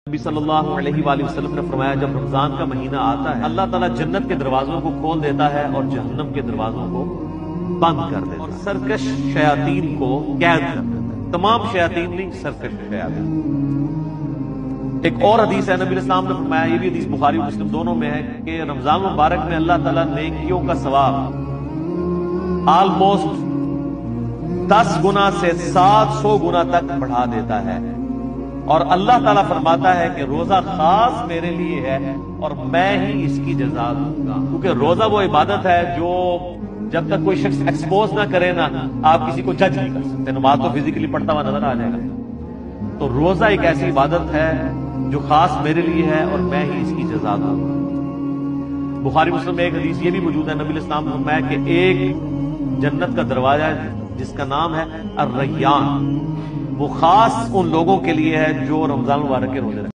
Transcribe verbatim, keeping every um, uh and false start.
نبی صلی اللہ علیہ وآلہ وسلم نے فرمایا جب رمضان کا مہینہ آتا ہے اللہ تعالیٰ جنت کے دروازوں کو کھول دیتا ہے اور جہنم کے دروازوں کو بند کر دیتا ہے اور سرکش شیاطین کو قید کر دیتا ہے. تمام شیاطین نہیں، سرکش شیاطین. ایک اور حدیث ہے، نبی علیہ السلام نے فرمایا، یہ بھی حدیث بخاری و مسلم دونوں میں ہے، کہ رمضان مبارک میں اللہ تعالیٰ نیکیوں کا ثواب آلموسٹ دس گنا سے سات سو گنا تک بڑھا دیتا ہے. اور اللہ تعالیٰ فرماتا ہے کہ روزہ خاص میرے لیے ہے اور میں ہی اس کی جزا دوں گا. کیونکہ روزہ وہ عبادت ہے جو جب تک کوئی شخص ایکسپوز نہ کرے نا، آپ کسی کو جج نہیں کر سکتے. نماز تو فزیکلی پڑھتا ہوا نظر آ جائے گا. تو روزہ ایک ایسی عبادت ہے جو خاص میرے لیے ہے اور میں ہی اس کی جزا دوں گا. بخاری مسلم میں ایک حدیث یہ بھی موجود ہے، نبی علیہ السلام نے فرمایا کہ ایک جنت کا دروازہ ہے جس کا نام ہے الریان، وہ خاص ان لوگوں کے لیے ہے جو رمضان مبارک کے روزے رکھتے ہیں.